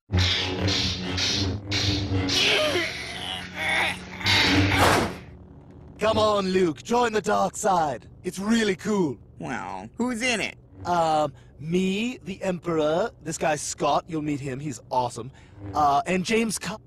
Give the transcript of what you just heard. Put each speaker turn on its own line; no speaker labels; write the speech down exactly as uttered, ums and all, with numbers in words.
Come on, Luke, join the dark side. It's really cool.
Well, who's in it?
Um, me, the Emperor, this guy Scott, you'll meet him, he's awesome. Uh, and James Co-